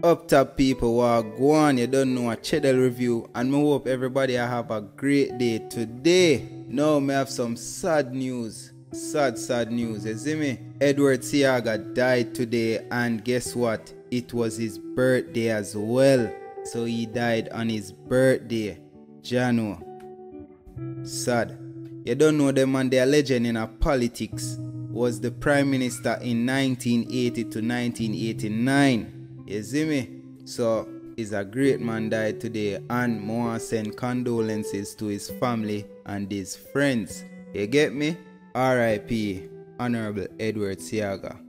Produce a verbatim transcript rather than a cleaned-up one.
Up top people, what go on, you don't know a Cheddar review, and I hope everybody have a great day today. Now me have some sad news, sad sad news, you see me? Edward Seaga died today, and guess what? It was his birthday as well. So he died on his birthday, January. Sad. You don't know the man, they are legend in our politics. Was the prime minister in nineteen eighty to nineteen eighty-nine. You see me? So he's a great man, died today, and I want to send condolences to his family and his friends. You get me? R I P Honorable Edward Seaga.